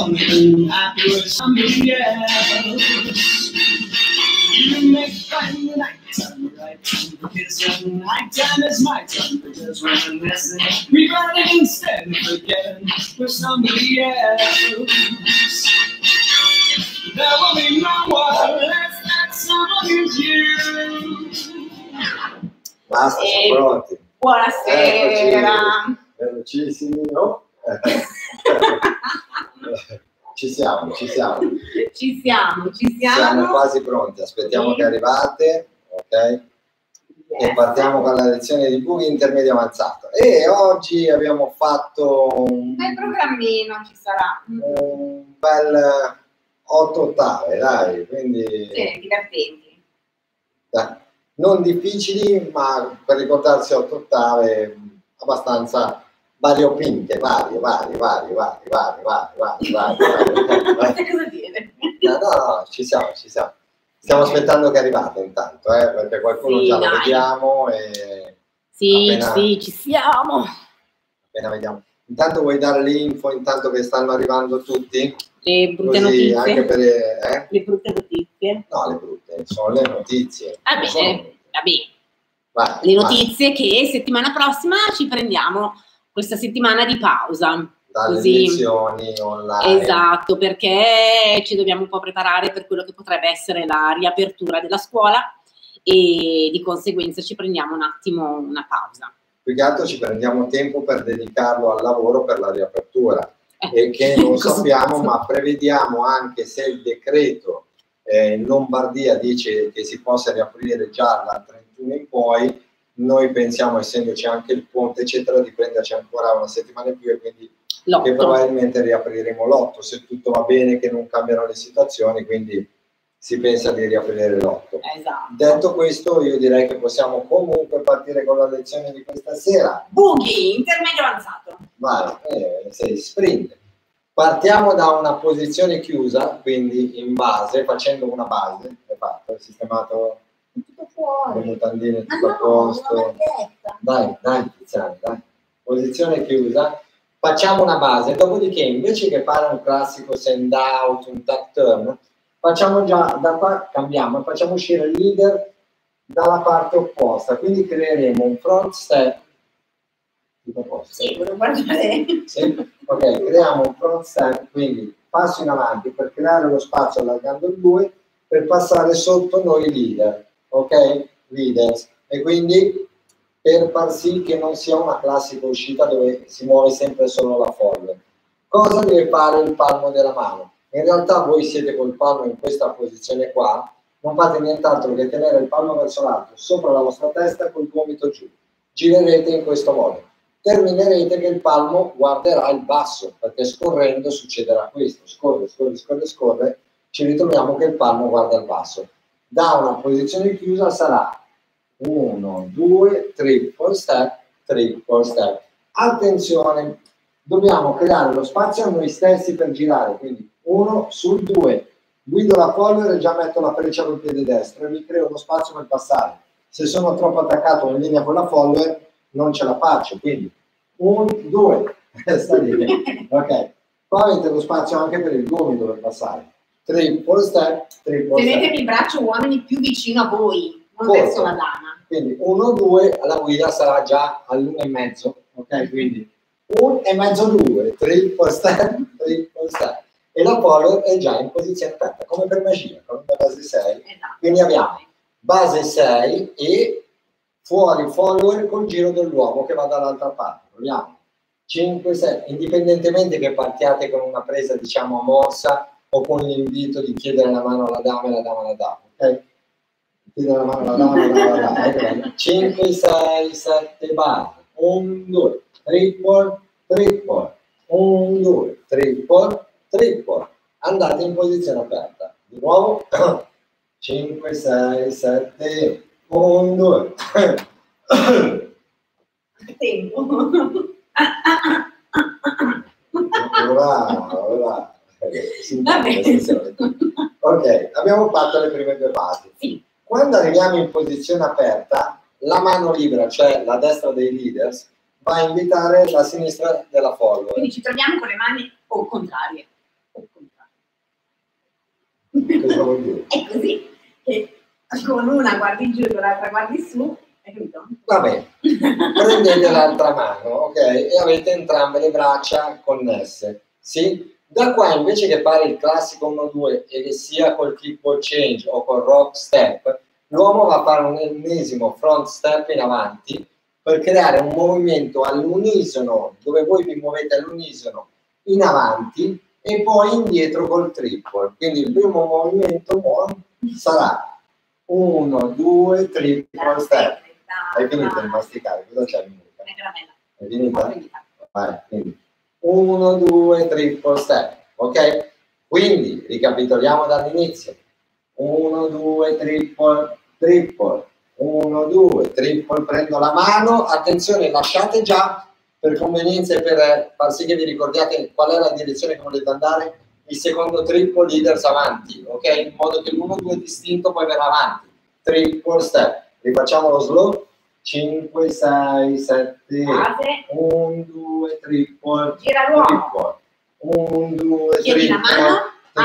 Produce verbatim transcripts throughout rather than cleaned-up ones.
only been happy with somebody else. You make fun the night time, right time for kissing. Night time is my time for just reminiscing. Rewriting instead of forgetting with somebody else. There will be no one less that someone is you. Basta, Eh, sono pronti. Buonasera. Velocissimi, no? Ci siamo, ci siamo. Ci siamo, ci siamo. Siamo quasi pronti, aspettiamo Sì. che arrivate, ok? Yes. E partiamo con la lezione di buchi intermedio avanzato. E oggi abbiamo fatto un, Nel programmino ci sarà. un bel otto ottave, dai, quindi Sì, divertenti. dai, non difficili, ma per ricordarsi otto ottave abbastanza variopinte, varie, varie, varie, varie, varie, varie, varie, varie, varie. Cosa dire? No, no, no, ci siamo, ci siamo. Stiamo aspettando che arrivate intanto, eh, perché qualcuno Sì, già lo dai. vediamo e Sì, appena, sì, ci siamo. appena vediamo. Intanto vuoi dare l'info, intanto che stanno arrivando tutti? Le brutte Così notizie. anche per... Eh? Le brutte notizie. No, le brutte, sono le notizie. Va Non sono bene, brutte. va bene. Vai, Le vai. notizie che settimana prossima ci prendiamo questa settimana di pausa. Dalle Così. lezioni online. Esatto, perché ci dobbiamo un po' preparare per quello che potrebbe essere la riapertura della scuola e di conseguenza ci prendiamo un attimo una pausa. Più che altro ci prendiamo tempo per dedicarlo al lavoro per la riapertura. Eh, E che non cosa sappiamo, penso? ma prevediamo anche se il decreto eh, in Lombardia dice che si possa riaprire già dal trentuno in poi, noi pensiamo, essendoci anche il ponte eccetera, di prenderci ancora una settimana in più e quindi L'otto. che probabilmente riapriremo l'otto se tutto va bene, che non cambiano le situazioni, quindi si pensa di riaprire l'otto. Esatto. Detto questo, io direi che possiamo comunque partire con la lezione di questa sera. Bughi, intermedio avanzato. Vai, eh, sei sprint. Partiamo da una posizione chiusa, quindi in base, facendo una base. Hai fatto, hai sistemato Tutto fuori. le mutandine, Ma tutto a no, posto. una marchetta. Dai, dai, Tiziano, dai. Posizione chiusa. Facciamo una base, dopodiché invece che fare un classico send out, un tap turn, facciamo già da qua, cambiamo e facciamo uscire il leader dalla parte opposta. Quindi creeremo un front step. Tutto a posto. Sì, volevo guardare. Sì? Ok, creiamo un front step, quindi passo in avanti per creare lo spazio allargando il due per passare sotto noi leader, ok? Leaders. E quindi per far sì che non sia una classica uscita dove si muove sempre solo la folla. Cosa deve fare il palmo della mano? In realtà voi siete col palmo in questa posizione qua, non fate nient'altro che tenere il palmo verso l'alto, sopra la vostra testa col gomito giù. Girerete in questo modo. Terminerete che il palmo guarderà il basso, perché scorrendo succederà questo. Scorre, scorre, scorre, scorre, ci ritroviamo che il palmo guarda il basso. Da una posizione chiusa sarà uno, due, triple step, triple step. Attenzione, dobbiamo creare lo spazio a noi stessi per girare, quindi uno sul due, guido la follower e già metto la freccia col piede destro e mi creo uno spazio per passare. Se sono troppo attaccato in linea con la follower non ce la faccio, quindi un, due, sta lì, ok. Qua avete lo spazio anche per il gomito per passare. Triple step, triple Tenetevi step. il braccio uomini più vicino a voi, non Corto. verso la dama. Quindi uno, due, la guida sarà già all'uno e mezzo, ok? Quindi un e mezzo, due, triple step, triple step. E la follower è già in posizione aperta, come per magia, come per base sei. Esatto. Quindi abbiamo base sei e fuori follower col giro dell'uomo che va dall'altra parte. Proviamo. cinque, sei, indipendentemente che partiate con una presa, diciamo, a morsa o con l'invito di chiedere la mano alla dama e la dama alla dama, ok? Chiedere la mano alla dama e la dama alla dama. cinque, sei, sette, base. uno, due, triple, triple. uno, due, triple, triple. Andate in posizione aperta. Di nuovo. cinque, sei, sette, uno, due. Tempo. Ora, ora. Va bene. Ok, abbiamo fatto le prime due basi. Sì. Quando arriviamo in posizione aperta, la mano libera, cioè la destra dei leaders, va a invitare la sinistra della follower. Quindi ci troviamo con le mani o contrarie. Cosa vuol dire? È così, che con una guardi giù e con l'altra guardi su, hai capito? Va bene, prendete l'altra mano, ok? E avete entrambe le braccia connesse, sì? Da qua invece che fare il classico uno due e che sia col triple change o col rock step, l'uomo va a fare un ennesimo front step in avanti per creare un movimento all'unisono, dove voi vi muovete all'unisono in avanti e poi indietro col triple. Quindi il primo movimento sarà uno, due, triple step. Hai finito di masticare? Cosa c'è? Hai finita? Vai, quindi uno, due, triple step, ok? Quindi ricapitoliamo dall'inizio. uno, due, triple, triple. uno, due, triple, prendo la mano. Attenzione, lasciate già per convenienza e per far sì che vi ricordiate qual è la direzione che volete andare. Il secondo triple leaders avanti, ok? In modo che l'uno due distinto poi verrà avanti. Triple step. Rifacciamo lo slow. cinque, sei, sette, uno, due, triple, gira l'uomo, uno, due, tieni la mano,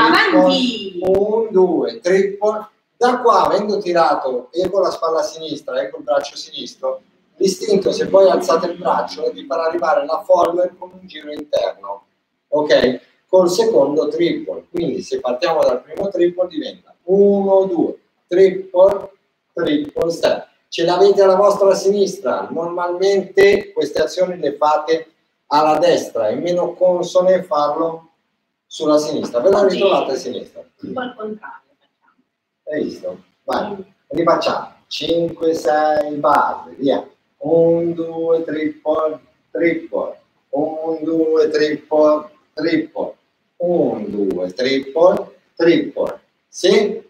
avanti, uno, due, triple. Da qua, avendo tirato e con la spalla sinistra e col braccio sinistro, l'istinto, se poi alzate il braccio, vi farà arrivare la follower con un giro interno, ok? Col secondo triple. Quindi se partiamo dal primo triple diventa uno, due, triple, triple step. Ce l'avete alla vostra sinistra, normalmente queste azioni le fate alla destra, è meno consone farlo sulla sinistra, ve la ritrovate a sinistra. Un po' al contrario facciamo. Hai visto? Vai, rifacciamo. cinque, sei, base, via. uno, due, triple, triple. uno, due, triple, triple. uno, due, triple, triple. Sì?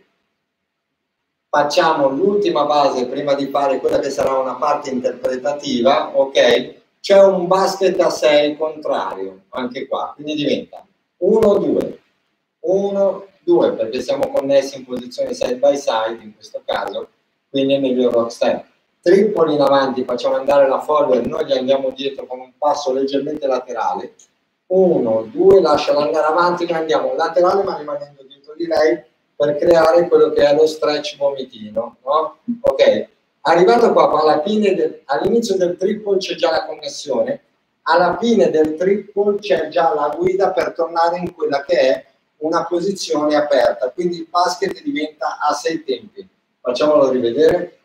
Facciamo l'ultima base prima di fare quella che sarà una parte interpretativa, ok? C'è un basket a sei contrario, anche qua, quindi diventa uno, due, uno, due, perché siamo connessi in posizione side by side in questo caso, quindi è meglio il rock step. Triple in avanti, facciamo andare la follower, noi gli andiamo dietro con un passo leggermente laterale, uno, due, lasciala andare avanti, noi andiamo laterale ma rimanendo dietro di lei, per creare quello che è lo stretch vomitino, no? Ok, arrivato qua, alla fine del, all'inizio del triple c'è già la connessione, alla fine del triple c'è già la guida per tornare in quella che è una posizione aperta, quindi il basket diventa a sei tempi. Facciamolo rivedere.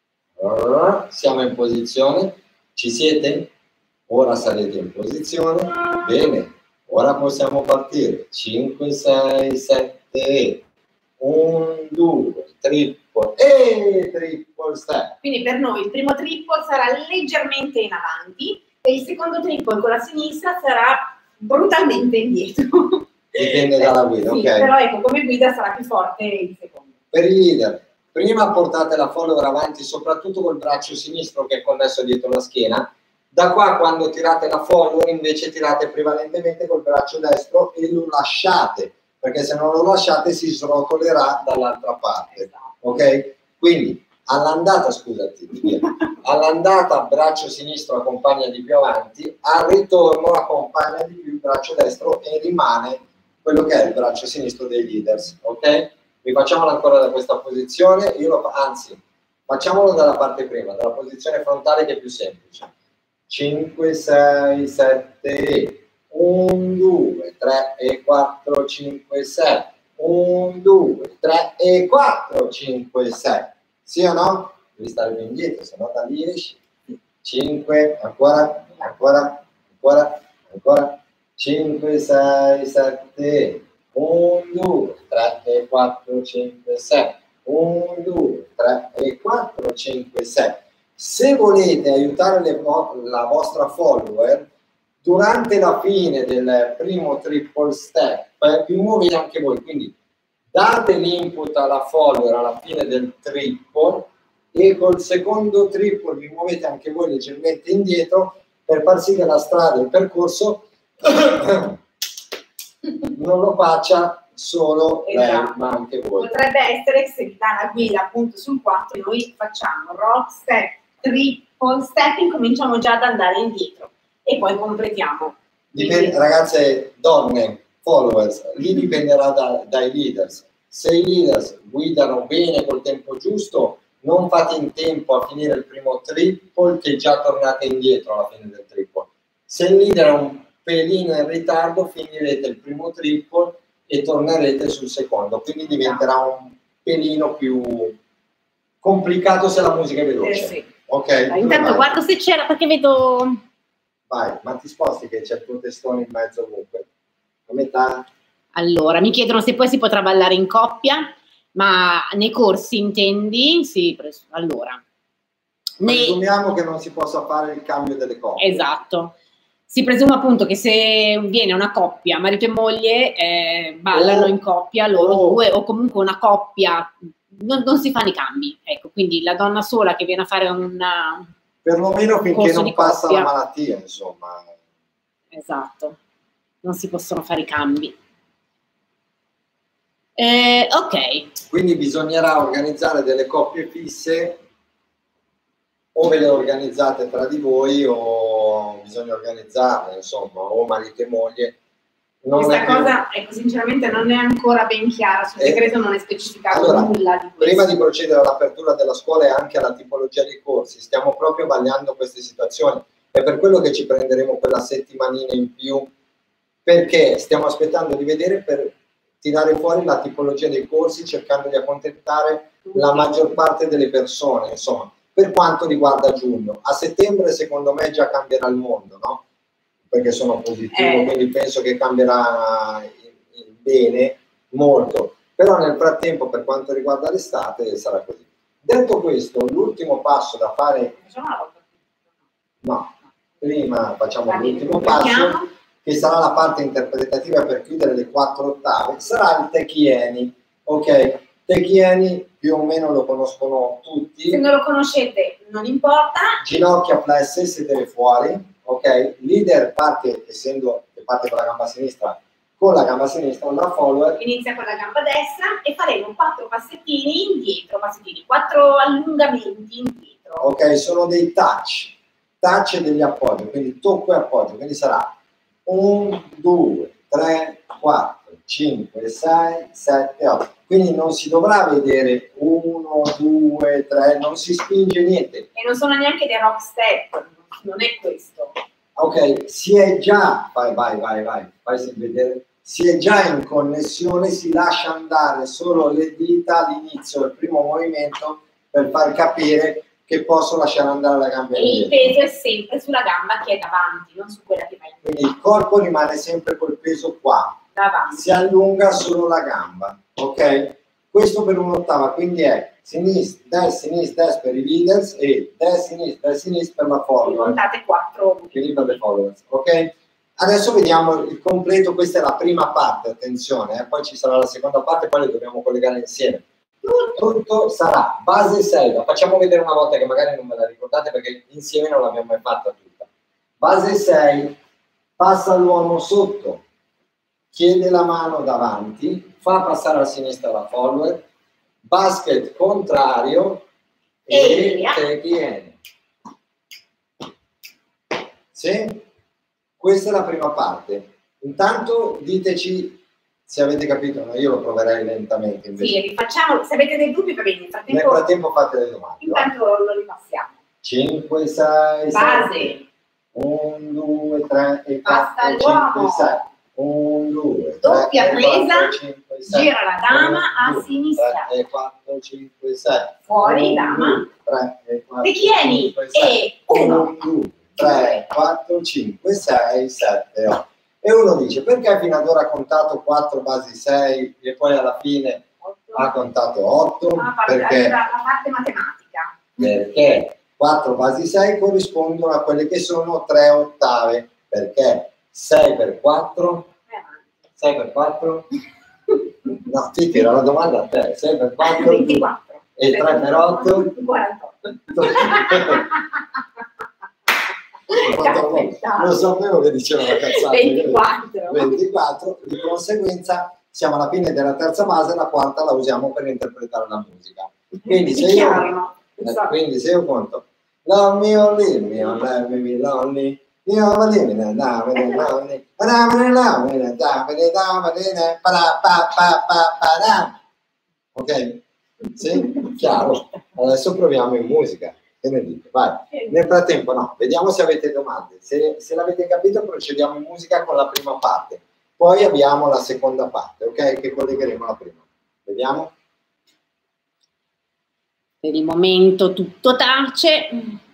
Siamo in posizione, ci siete? Ora sarete in posizione, bene, ora possiamo partire. cinque, sei, sette, uno, due, triple e triple step. Quindi per noi il primo triple sarà leggermente in avanti e il secondo triple con la sinistra sarà brutalmente indietro. Dipende dalla guida, sì, ok? Però ecco, come guida sarà più forte il secondo. Per il leader, prima portate la follower avanti, soprattutto col braccio sinistro che è connesso dietro la schiena. Da qua, quando tirate la follower, invece tirate prevalentemente col braccio destro e lo lasciate, perché se non lo lasciate si srotolerà dall'altra parte, ok? Quindi all'andata, scusati, all'andata braccio sinistro accompagna di più avanti, al ritorno accompagna di più il braccio destro e rimane quello che è il braccio sinistro dei leaders, ok? Rifacciamolo ancora da questa posizione, io lo, anzi, facciamolo dalla parte prima, dalla posizione frontale che è più semplice. cinque, sei, sette, uno, due, tre e quattro, cinque, sei, uno, due, tre e quattro, cinque, sei. Sì o no? Devi stare più indietro, se no da lì esci. cinque, ancora, ancora, ancora, ancora. cinque, sei, sette, uno, due, tre e quattro, cinque, sei. uno, due, tre e quattro, cinque, sei. Se volete aiutare le, la vostra follower, durante la fine del primo triple step, vi muovete anche voi, quindi date l'input alla follower alla fine del triple e col secondo triple vi muovete anche voi leggermente indietro per far sì che la strada, il percorso non lo faccia solo esatto. lei, ma anche voi. Potrebbe essere che se vi dà la guida appunto sul quattro, noi facciamo rock step, triple step, incominciamo già ad andare indietro e poi completiamo. Dipende, ragazze, donne, followers, lì dipenderà da, dai leaders. se i leaders guidano bene col tempo giusto, non fate in tempo a finire il primo triple che già tornate indietro alla fine del triple. Se il leader è un pelino in ritardo, finirete il primo triple e tornerete sul secondo, quindi diventerà un pelino più complicato se la musica è veloce. Eh sì. Ok? Dai, intanto vai? guardo se c'era, perché vedo... Vai, ma ti sposti che c'è il tuo testone in mezzo ovunque. A metà. Allora, mi chiedono se poi si potrà ballare in coppia, ma nei corsi intendi? Sì, pres- allora. Nei... Presumiamo che non si possa fare il cambio delle coppie. Esatto. Si presume appunto che se viene una coppia, marito e moglie, eh, ballano Oh. in coppia loro Oh. due, o comunque una coppia, non, non si fanno i cambi. Ecco, quindi la donna sola che viene a fare una... Perlomeno finché corso non di passa coppia. la malattia, insomma. Esatto, non si possono fare i cambi. Eh, ok. Quindi bisognerà organizzare delle coppie fisse, o ve le organizzate tra di voi o bisogna organizzarle, insomma, o marito e moglie. Non Questa è più- cosa, ecco, sinceramente non è ancora ben chiara, sul Eh, decreto non è specificato allora, nulla di questo. Prima di procedere all'apertura della scuola e anche alla tipologia dei corsi, stiamo proprio vagliando queste situazioni. È per quello che ci prenderemo quella settimanina in più, perché stiamo aspettando di vedere per tirare fuori la tipologia dei corsi, cercando di accontentare la maggior parte delle persone, insomma, per quanto riguarda giugno. A settembre secondo me già cambierà il mondo, no? Perché sono positivo, Eh. quindi penso che cambierà in, in bene molto. Però nel frattempo, per quanto riguarda l'estate, sarà così. Detto questo, l'ultimo passo da fare, Facciamo una volta. no, prima facciamo Va bene, l'ultimo complichiamo. passo, che sarà la parte interpretativa per chiudere le quattro ottave, sarà il Techieni, ok? Techieni più o meno lo conoscono tutti. Se non lo conoscete non importa, Ginocchia flesse, sedere fuori, ok? Leader parte, essendo che parte con la gamba sinistra, con la gamba sinistra, la follower, inizia con la gamba destra e faremo quattro passettini indietro, passettini, quattro allungamenti indietro. ok? Sono dei touch, touch e degli appoggi, quindi tocco e appoggio, quindi sarà uno, due, tre, quattro, cinque, sei, sette, otto. Quindi non si dovrà vedere uno, due, tre, non si spinge niente. E non sono neanche dei rock step, non è questo. Ok, si è già, vai, vai, vai, vai, vai vedere, si è già in connessione, si lascia andare solo le dita all'inizio del primo movimento per far capire che posso lasciare andare la gamba E il indietro. peso è sempre sulla gamba che è davanti, non su quella che va in Quindi il corpo rimane sempre col peso qua, davanti. si allunga solo la gamba, ok? Questo per un'ottava, quindi è sinistra, destra, sinistra, destra per i leaders e destra, sinistra, destra, sinistra per la follower, Contate quattro. quindi per le followers, ok? Adesso vediamo il completo, questa è la prima parte, attenzione, eh? Poi ci sarà la seconda parte, poi le dobbiamo collegare insieme. Tutto sarà base sei, la facciamo vedere una volta che magari non me la ricordate perché insieme non l'abbiamo mai fatta tutta. Base sei, passa l'uomo sotto, chiede la mano davanti, fa passare a sinistra la follower, basket contrario e, E te viene. Sì? Questa è la prima parte. Intanto diteci se avete capito, no, io lo proverei lentamente invece. Sì, rifacciamo, se avete dei dubbi va bene, nel Nel frattempo, frattempo fate le domande. va. intanto lo ripassiamo. cinque, sei, Base, uno, due, tre e Passa quattro, l'uomo. cinque, sei. uno, due, Doppia tre, presa, quattro, cinque, sei. gira la dama a uno, due, sinistra. tre, quattro, cinque, sei. Fuori, uno, dama. due, tre, quattro, Te tieni cinque, sei. e uno. uno, due, tre, quattro, cinque, sei, sette, otto. E uno dice, perché fino ad ora ha contato quattro basi sei e poi alla fine ha contato otto? La parte, Perché? la parte matematica. Perché quattro basi sei corrispondono a quelle che sono tre ottave, perché sei per quattro, sei per quattro, no, ti tiro la domanda a te, sei per quattro ventiquattro. e tre per otto, quarantotto. lo sapevo che diceva la cazzata. ventiquattro. ventiquattro, di conseguenza siamo alla fine della terza base, la quarta la usiamo per interpretare la musica. Quindi se io, Chiaro, no? eh, quindi se io conto Love me or leave me or let me be lonely, io va lì, me ne dà, me ne dà, me ne dà, me ne dà, me ne dà, me ne dà, me ne dà, pa pa pa pa pa da. Ok? Sì? Chiaro? Adesso proviamo in musica. Che ne dite? Vai. Nel frattempo no, vediamo se avete domande. Se, se l'avete capito procediamo in musica con la prima parte. Poi abbiamo la seconda parte, ok? Che collegheremo alla prima. Vediamo? Per il momento tutto tace.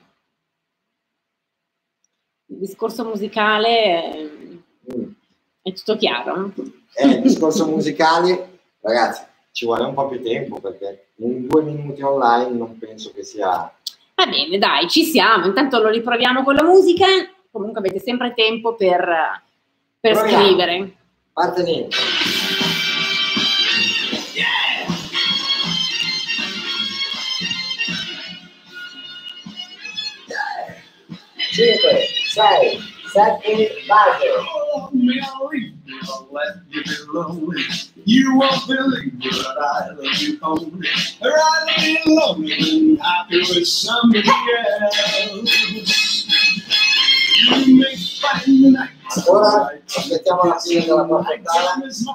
Il discorso musicale Mm. è tutto chiaro. Eh, il discorso musicale, ragazzi, ci vuole un po' più tempo perché in due minuti online non penso che sia... Va bene, dai, ci siamo. Intanto lo riproviamo con la musica. Comunque avete sempre tempo per, per Proviamo. scrivere. Parte niente. cinque, sei, sette, base. Oh, Mary, I'll let you alone. You won't believe me, but I love you only. Rather be lonely than happy with somebody else. You may find the night. Ancora, aspettiamo la fine della quarta ottava.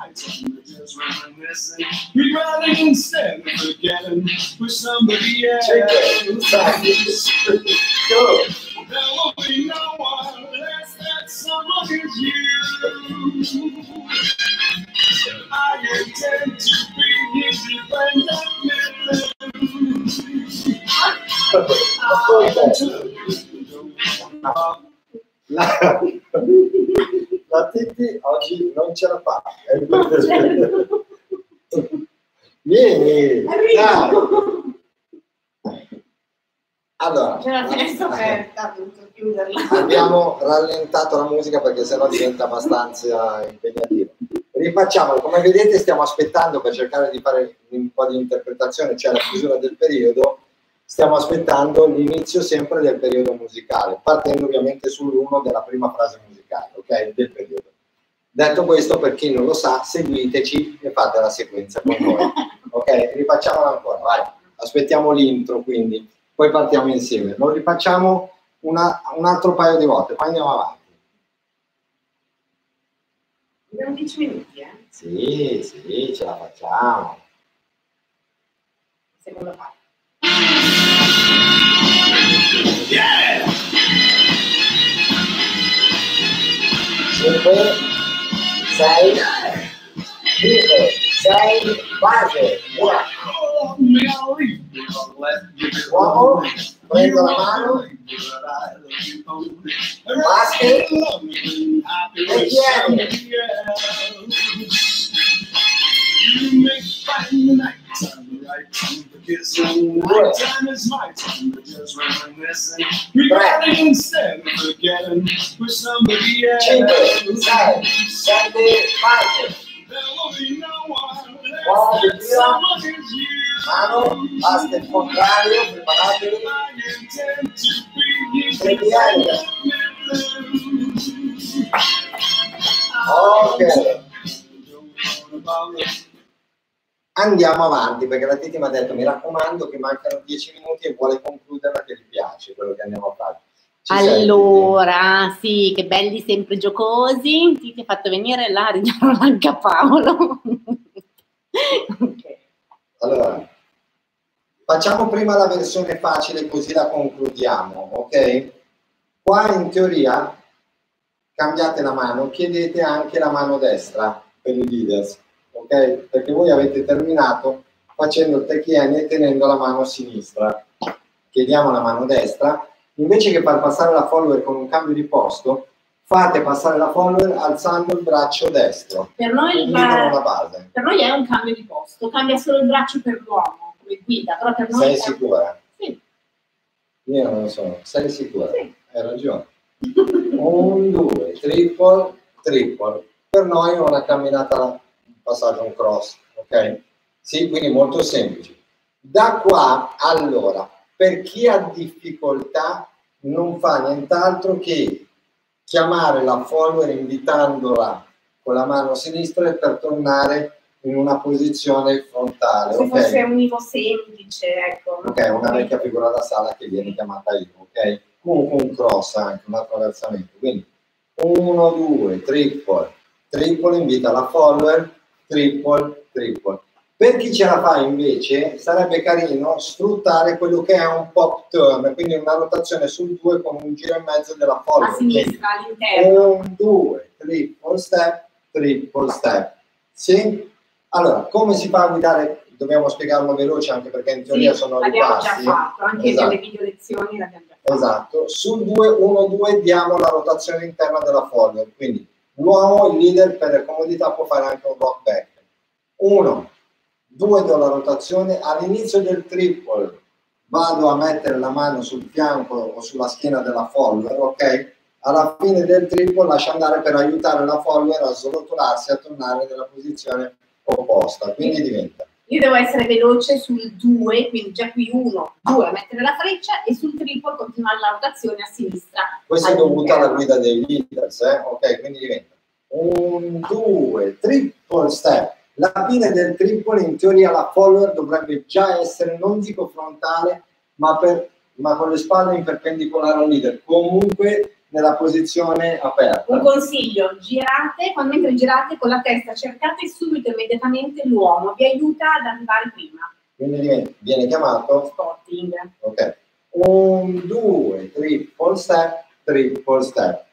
Regretting instead of forgetting with somebody else. cinque, sei, due. There will be no one less that someone is you. I intend to be his independent La, la Titti oggi non ce la fa. Vieni, dai. Allora, C'è la finestra aperta, ho dovuto chiuderla. abbiamo rallentato la musica perché sennò diventa abbastanza impegnativo. Rifacciamolo, come vedete stiamo aspettando per cercare di fare un po' di interpretazione, cioè la chiusura del periodo, stiamo aspettando l'inizio sempre del periodo musicale, partendo ovviamente sull'uno della prima frase musicale, ok? Del periodo. Detto questo, per chi non lo sa, seguiteci e fate la sequenza con noi. Ok? Rifacciamola ancora, vai. Aspettiamo l'intro, quindi. Poi partiamo insieme. Lo rifacciamo una, un altro paio di volte, poi andiamo avanti. Abbiamo dieci minuti, eh? Sì, sì, ce la facciamo. Seconda parte. Yeah! cinque, sei, cinque, sei, base. Via. Oh, Mary, I'll let you Uomo, alone. prendo la mano, basket, e tieni. You may find the night time right time for kissing. Night time is my time for just reminiscing. Regretting instead of forgetting with somebody else. cinque, sei, sette, base. There will be no one Uomo, less che than tira. someone is you. Mano, basket contrario, preparatevi. I intend to be his E tieni. Ok. Andiamo avanti perché la Titi mi ha detto mi raccomando che mancano dieci minuti e vuole concluderla che gli piace quello che andiamo a fare. Ci Allora, sì, che belli sempre giocosi. Ti ha fatto venire là, ridiamo anche a Paolo. Okay. Allora, facciamo prima la versione facile così la concludiamo, ok? Qua in teoria cambiate la mano, chiedete anche la mano destra per i leaders, ok? Perché voi avete terminato facendo il tecchiene e tenendo la mano sinistra. Chiediamo la mano destra. Invece che far passare la follower con un cambio di posto, fate passare la follower alzando il braccio destro. Per noi, la, la base. per noi è un cambio di posto, cambia solo il braccio per l'uomo come guida, però per noi sei è... sicura? Sì. Io non lo so, sei sicura? Sì. Hai ragione. Un, due, triple, triple. Per noi è una camminata, un passaggio, un cross, ok? Sì, quindi molto semplice. Da qua, allora, per chi ha difficoltà non fa nient'altro che chiamare la follower invitandola con la mano sinistra e per tornare in una posizione frontale. Se okay? fosse un nivo semplice, ecco. Ok, una vecchia figura da sala che viene chiamata io, ok? Comunque un cross anche, un attraversamento. Quindi uno, due, triple, triple, invita la follower, triple, triple. Per chi ce la fa invece sarebbe carino sfruttare quello che è un pop turn, quindi una rotazione sul due con un giro e mezzo della follower. A sinistra, all'interno. Un, due, triple step, triple step. Sì? Allora, come si fa a guidare? Dobbiamo spiegarlo veloce anche perché in teoria Sì, sono i l'abbiamo passi. già fatto, anche Esatto. nelle video lezioni l'abbiamo già fatto. Esatto. Sul due, uno, due diamo la rotazione interna della follower, quindi l'uomo, il leader, per comodità può fare anche un rock back. uno, due do la rotazione, all'inizio del triple vado a mettere la mano sul fianco o sulla schiena della follower, ok? Alla fine del triple lascio andare per aiutare la follower a srotolarsi, a tornare nella posizione opposta, quindi diventa. Io devo essere veloce sul due, quindi già qui uno, due a mettere la freccia e sul triple continuare la rotazione a sinistra. Questo è dovuto alla guida dei leaders, eh? Ok, quindi diventa un, due, triple step. La fine del triple in teoria la follower dovrebbe già essere, non dico frontale, ma, per, ma con le spalle in perpendicolare al leader, comunque nella posizione aperta. Un consiglio, girate, quando mentre girate con la testa cercate subito immediatamente l'uomo, vi aiuta ad arrivare prima. Quindi viene, viene chiamato spotting. Ok. Un, due, triple step, triple step.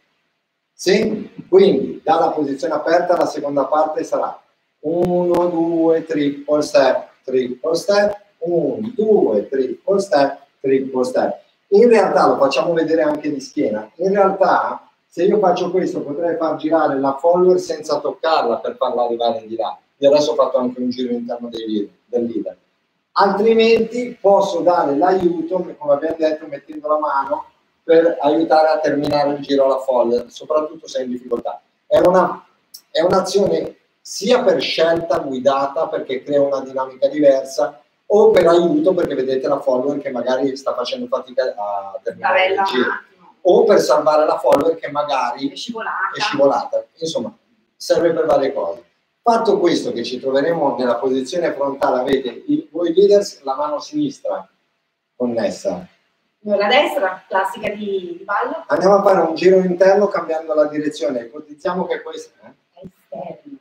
Sì? Quindi dalla posizione aperta la seconda parte sarà uno, due, triple step, triple step, uno, due, triple step, triple step. In realtà, lo facciamo vedere anche di schiena, in realtà se io faccio questo potrei far girare la follower senza toccarla per farla arrivare di là. Io adesso ho fatto anche un giro interno dei leader, del leader. Altrimenti posso dare l'aiuto, come abbiamo detto, mettendo la mano per aiutare a terminare il giro alla follower, soprattutto se è in difficoltà. È una, è un'azione sia per scelta guidata perché crea una dinamica diversa o per aiuto perché vedete la follower che magari sta facendo fatica a terminare il giro o per salvare la follower che magari è scivolata. è scivolata. Insomma, serve per varie cose. Fatto questo, che ci troveremo nella posizione frontale, avete i, voi leaders la mano sinistra connessa. La destra, classica di, di ballo. Andiamo a fare un giro interno cambiando la direzione. Ipotizziamo che questo eh? è esterno.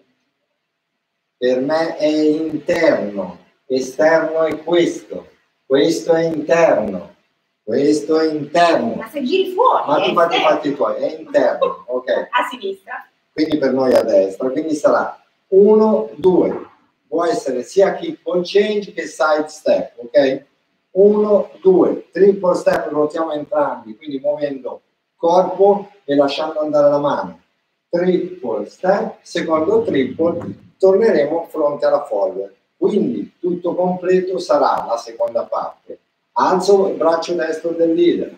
Per me è interno, esterno è questo, questo è interno, questo è interno. Ma se giri fuori, ma tu fatti i fatti tuoi, è interno, ok? A sinistra. Quindi per noi a destra, quindi sarà uno, due, può essere sia kick ball change che side step, ok? uno, due, triple step, ruotiamo entrambi, quindi muovendo corpo e lasciando andare la mano. Triple step, secondo triple, torneremo fronte alla follower. Quindi tutto completo sarà la seconda parte. Alzo il braccio destro del leader.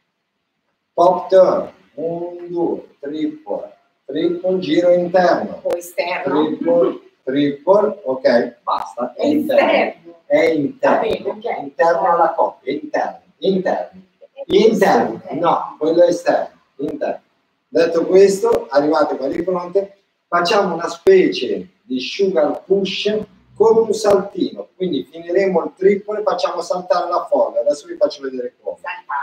Pop turn, uno, due, triple, triple, giro interno. O esterno. Triple, triple, ok, basta. È interno. interno. È interno. Bene, okay. Interno alla coppia, interno, interno. Interno, no, quello è esterno, interno. Detto questo, arrivate qua di fronte, facciamo una specie di sugar push con un saltino, quindi finiremo il triple e facciamo saltare la foglia. Adesso vi faccio vedere come.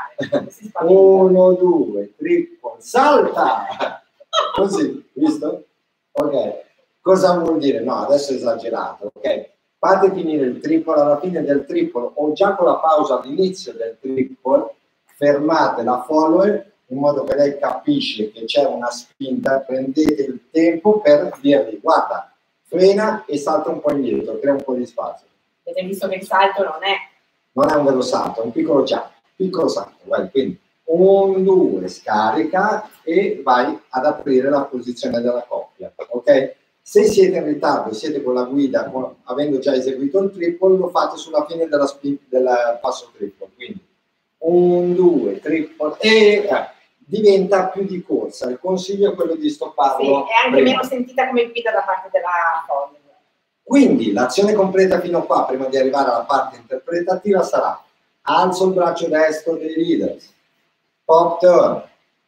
Uno, due, triple, salta! Così, visto? Ok. Cosa vuol dire? No, adesso è esagerato, ok? Fate finire il triple alla fine del triple o già con la pausa all'inizio del triple, fermate la follower in modo che lei capisce che c'è una spinta, prendete il tempo per dirgli guarda, frena e salta un po' indietro, crea un po' di spazio. Avete visto che il salto non è... Non è un vero salto, è un piccolo jump, piccolo salto, vai, quindi un, due, scarica e vai ad aprire la posizione della coppia, ok? Se siete in ritardo, siete con la guida, con, avendo già eseguito il triple, lo fate sulla fine della spin, del passo triple, quindi un, due, triple e eh, diventa più di corsa. Il consiglio è quello di stopparlo. Sì, è anche prima. meno sentita come guida da parte della follower. Quindi l'azione completa fino a qua, prima di arrivare alla parte interpretativa, sarà alzo il braccio destro dei leaders, pop turn,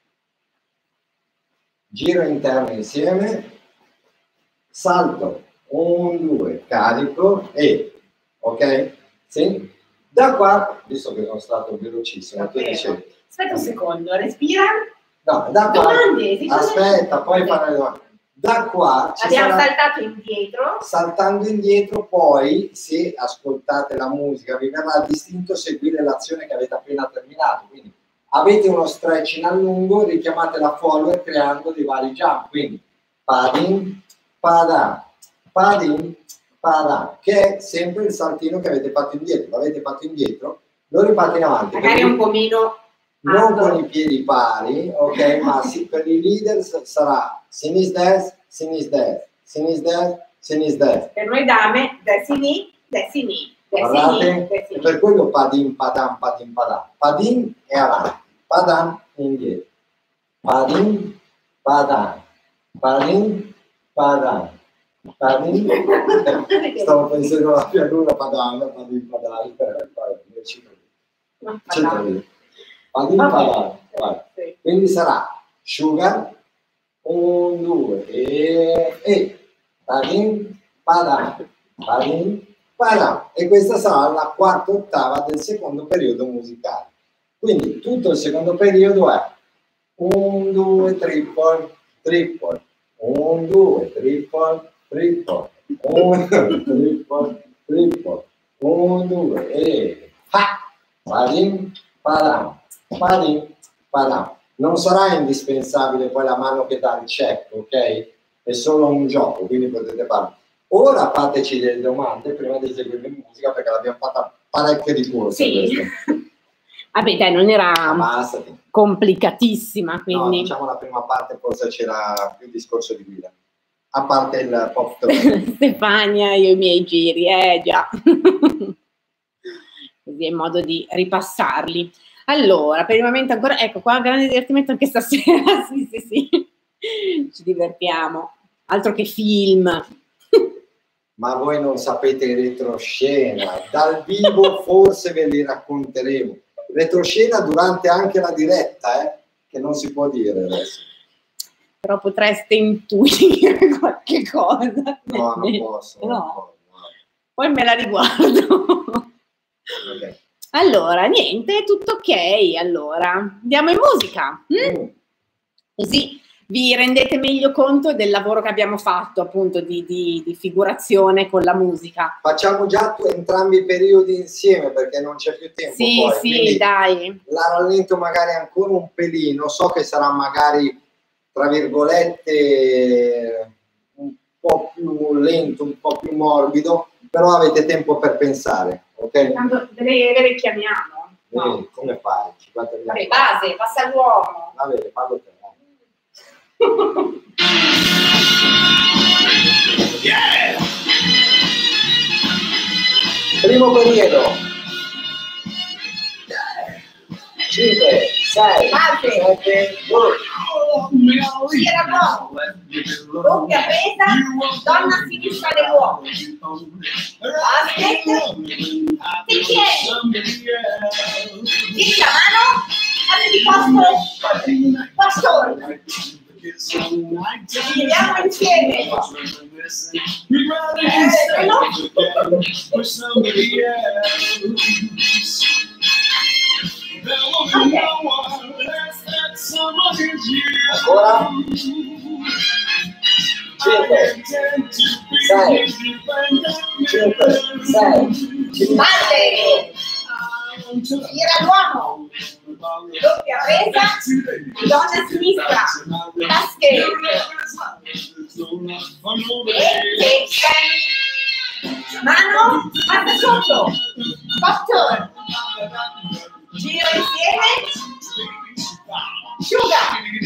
giro interno insieme, salto, un, due, carico e, ok? Sì? Da qua, visto che sono stato velocissimo, tu dicevi, aspetta un secondo, respira. no, da qua, Domande, aspetta, poi fare le domande. Da qua ci abbiamo sarà, saltato indietro. saltando indietro, poi se ascoltate la musica vi verrà distinto seguire l'azione che avete appena terminato. Quindi avete uno stretching a lungo, richiamate la follower creando dei vari jump. Quindi padin, pada, padin, pada, che è sempre il saltino che avete fatto indietro. L'avete fatto indietro, lo rifate in avanti. Magari un po' meno non alto. con i piedi pari, ok? Ma sì, per i leader sarà sinis-des, sinis-des, sinis-des, sinis-des. Per noi dame, desini, desini, Guardate, desini, e per quello padin, padam, padin, padam. Padin è avanti, padam indietro. Padin, padam, padin, padam. Padin. Stavo pensando alla pianura, padam, padin, padam. Padin, padam. Sì. Quindi sarà sugar, un, due, e, e, padin, padam, padin, padam. E questa sarà la quarta ottava del secondo periodo musicale. Quindi tutto il secondo periodo è un, due, triple, triple, un, due, triple, triple, un, triple, triple, un, due, e, ha, padin, padam, padin, padam. Non sarà indispensabile poi la mano che dà il check, ok? È solo un gioco, quindi potete farlo. Ora fateci delle domande prima di eseguire in musica, perché l'abbiamo fatta parecchie di corsa. Sì. Vabbè, dai, non era Ammassati. complicatissima, quindi... No, diciamo la prima parte forse c'era più discorso di guida. A parte il pop turn. Stefania, io i miei giri, eh già. Così è modo di ripassarli. Allora, per il momento ancora, ecco qua, grande divertimento anche stasera, sì, sì, sì, ci divertiamo, altro che film. Ma voi non sapete retroscena, dal vivo forse ve li racconteremo. Retroscena durante anche la diretta, eh, che non si può dire adesso. Però potreste intuire qualche cosa. No, non posso. No. Non posso, no. Poi me la riguardo. Okay. Allora, niente, tutto ok. Allora, andiamo in musica. Mm? Così vi rendete meglio conto del lavoro che abbiamo fatto, appunto, di, di, di figurazione con la musica. Facciamo già tu, entrambi i periodi insieme, perché non c'è più tempo. Sì, poi. sì, Quindi dai. la rallento magari ancora un pelino, so che sarà magari, tra virgolette, un po' più lento, un po' più morbido, però avete tempo per pensare, ok? Quando ve le richiamiamo. No. Vedi, come fai? Vabbè, base, passa all'uomo. Va bene, fallo te. Yeah! Primo periodo. cinque, sei, Base. sette, Gira l'uomo. Doppia presa, donna a sinistra dell'uomo. Aspetta. Ti tieni. Tieni la mano. Fate di posto. Pastore. Giriamo insieme. Eh, no. Okay. ancora, cinque, sei, cinque, sei, Base. Gira l'uomo. Doppia presa, donna a sinistra. Basket. E take. Mano, passa sotto. Pop turn. Giro insieme. Asciuga.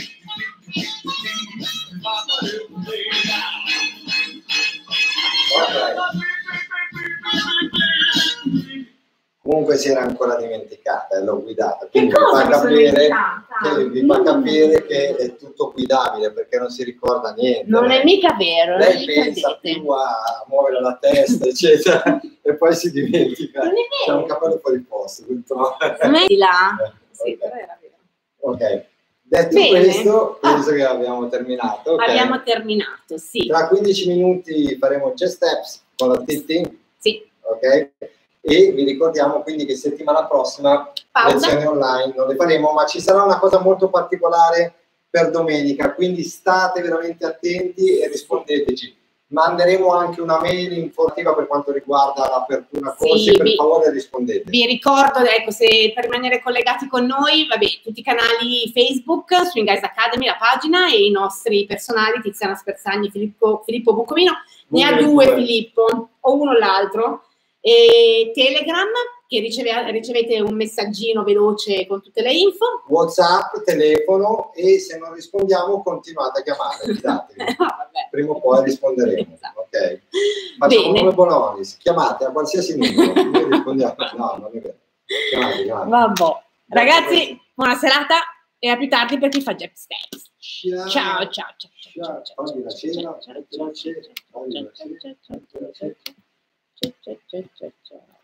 Comunque si era ancora dimenticata e l'ho guidata, quindi vi cosa fa, mi sono capire, dimenticata? che, vi fa capire che è tutto guidabile, perché non si ricorda niente. Non è mica vero. Lei non pensa credete. più a muovere la testa, eccetera, e poi si dimentica. Non è C'è vero. un capello fuori posto. purtroppo. Metti là. Eh, Sì, ok. però era vero. Ok, detto Bene. questo, penso Ah. che abbiamo terminato. ok? Abbiamo terminato, sì. Tra quindici minuti faremo Just Steps con la Titti, Sì. ok? E vi ricordiamo quindi che settimana prossima Pausa. lezioni online non le faremo, ma ci sarà una cosa molto particolare per domenica, quindi state veramente attenti e rispondeteci. Manderemo anche una mail informativa per quanto riguarda l'apertura corsi, sì, per vi, favore rispondete. Vi ricordo, ecco, se per rimanere collegati con noi, vabbè, tutti i canali Facebook, Swing Guys Academy, la pagina, e i nostri personali, Tiziana Sperzagni, Filippo, Filippo Bucomino, ne ha due Filippo, o uno o l'altro, e Telegram, che riceve, ricevete un messaggino veloce con tutte le info. WhatsApp, telefono, e se non rispondiamo continuate a chiamare, fidatevi. Ah, prima o poi risponderemo. Esatto. Ok? Facciamo Bene. come Bonolis, chiamate a qualsiasi numero, noi rispondiamo. No, non è vero. Chiamate, chiamate. Vabbè. Ragazzi, buona serata e a più tardi per chi fa Jab Steps. Ciao. Ciao, ciao, ciao. Ciao, fagli la cena, fagli la cena, fagli la cena, fagli la cena. Ciao, ciao, ciao, ciao.